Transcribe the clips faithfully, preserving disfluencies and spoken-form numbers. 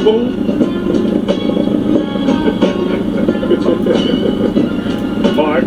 fool. Mark.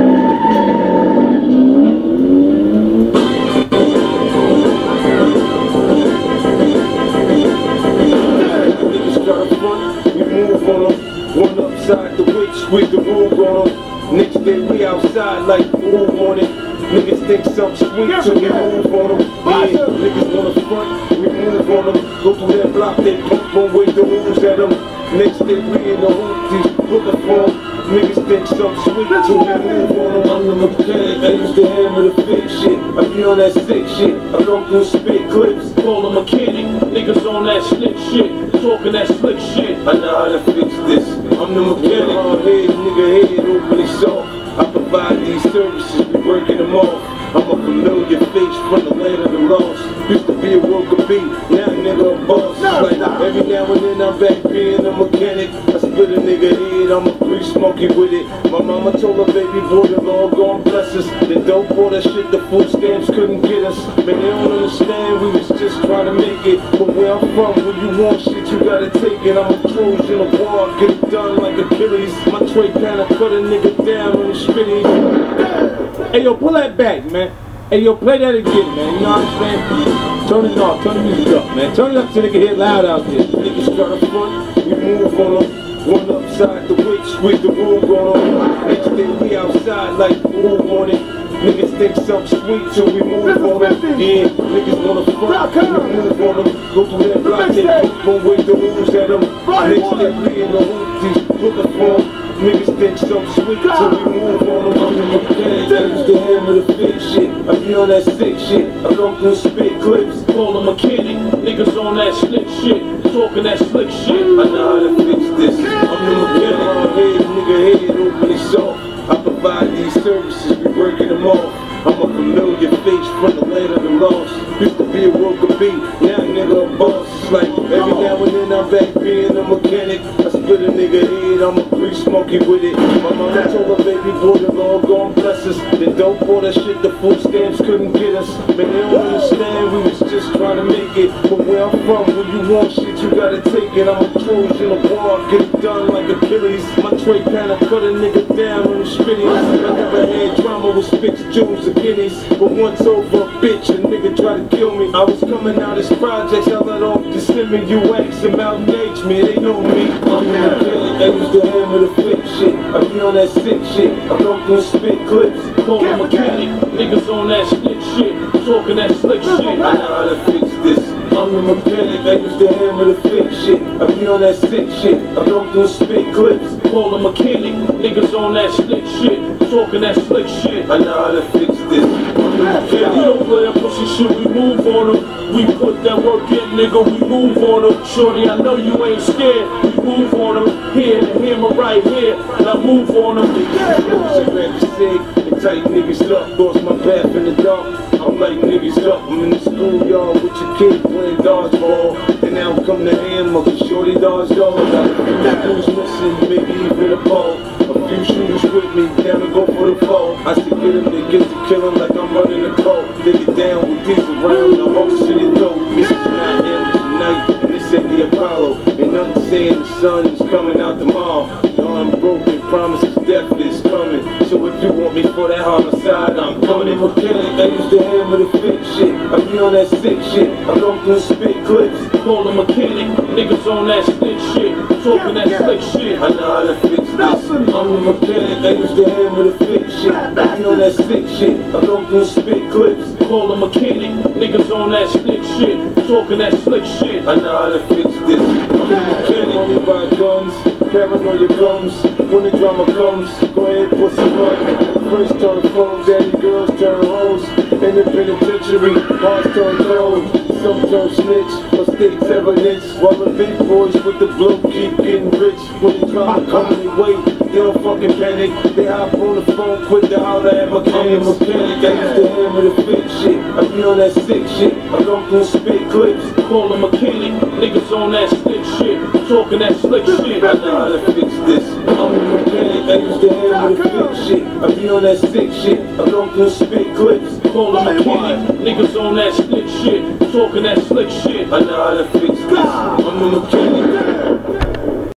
Niggas try to front, we move on them. One upside the witch, squeeze the roof on them. Next day we outside like move on it. Niggas think something sweet, so we move on them. Yeah, niggas wanna front, we move on them. Go through that block, they pump on with the moves at them. Next day we in the hoopties, looking for them. Niggas think something sweet, so we move on them. I'm the mechanic, I used to hammer the fake shit. I be on that sick shit, I come through spit clips. Call a mechanic, niggas on that slick shit, talking that slick shit. I know how to fix this. I'm the mechanic, hard head, nigga head, openly soft. I provide these services, we working them off. I'm a familiar face from the land of the lost. Used to be a worker bee, now nigga a boss. Like every now and then I'm back being a mechanic. I split a nigga head, I'm a free smoky with it. My mama told her baby boy the Lord gon' bless us. The dope for that shit, the food stamps couldn't get us. Man, they don't understand, we was just trying to make it. But where I'm from, when you want shit, you gotta take it. I'm a Trojan of war, get it done like Achilles. My tray panel cut a nigga down on the spitties. Hey yo, pull that back, man. Hey yo, play that again, man. You know what I'm saying? Turn it off, turn the music up, man. Turn it up so they can hear loud out there. Niggas try to front, we move on them. One upside the witch, squeeze the roof on them. Next day we outside like move on it. Niggas think something sweet, so we move on them. Yeah, niggas wanna front, we move on them. Go through that block, they pump on with the moves at them. Next day we in the hoopties, looking for them. Niggas think something sweet, so we move on them. I'm the mechanic, I used to hammer the fake shit. I be on that sick shit, I come through spit clips. Call a mechanic, niggas on that slick shit, talking that slick shit. I know how to fix this. I'm the mechanic, hard head, nigga head, openly soft. I provide these services, we working them off. I'm a familiar face from the land of the lost. Used to be a worker bee, now nigga a boss. Like every now and then I'm back being a mechanic. I split a nigga head, I'm a free smoky with it. My mama told her baby boy the Lord gon' bless us. The dope for that shit, the food stamps couldn't get us. Man, they don't understand, we was just trying to make it. But where I'm from, when you want shit, you gotta take it. I'm a Trojan of war, get it done like Achilles. My tray panel cut a nigga down on the spitties. I never had drama with fixed jewels or guineas. But once over a bitch, a nigga tried to kill me. I was coming out as projects, I let off the slimming U X and Mountain Age, man, they know me. I'm the mechanic, I used to hammer the fake shit. I be on that sick shit, I come through spit clips. Call a mechanic, niggas on that slick shit, talking that slick shit. I know how to fix this. I'm the mechanic, I used to hammer the fake shit. I be on that sick shit, I come through spit clips. Call a mechanic, niggas on that slick shit, talking that slick shit. I know how to fix this. I'm the Yeah, we mechanic. don't play that pussy shit, we move on them. We put that work in, nigga, we move on them. Shorty, I know you ain't scared, we move on them. Here, the hammer right here, now move on them. Cigarette sick, and tight niggas up, lost my path in the dark. I'm like niggas up, I'm in the schoolyard with your kid playing dodgeball. And now come the hammer, cause shorty dodged all. Got a few shoes missing, maybe even a ball. A few shoes with me, down to go for the fall. I still get him, they get to kill him like I'm running the call. They get down with these around, the whole city though. This is nine a m tonight, and this ain't the Apollo. And I'm saying the sun is coming out tomorrow. No, I'm broken, promises death is coming. So if you want me for that homicide, I'm coming. Mechanic, I used to hammer the fake shit. I be on that sick shit, I come through spit clips. Call a mechanic, niggas on that slick shit, talking that slick shit. I know how to fix this. I'm the mechanic, I used to hammer the fake shit. I be on that sick shit, I come through spit clips. Call a mechanic, niggas on that slick shit, talking that slick shit. I know how to fix this. I'm the mechanic, only buy guns, paranoia comes. When the drama comes, go ahead, put some run. First turn phones, daddy girls turn hoes. In the penitentiary, hearts turn cold. Some turn snitch, but state's evidence. While the big boys with the blow keep getting rich. When the drama come their way, they don't fucking panic. They hop on the phone quick to holler at mechanics. I'm a mechanic, I used to hammer the fake shit. I be on that sick shit, I come through spit clips. Call a mechanic, niggas on that slick shit, talking that slick shit. I know how to fix this. I'm a mechanic, I used to hammer the fake shit. I be on that sick shit, I come through spit clips. Call a mechanic, niggas on that slick shit, talking that slick shit. I know how to fix this. I'm a mechanic.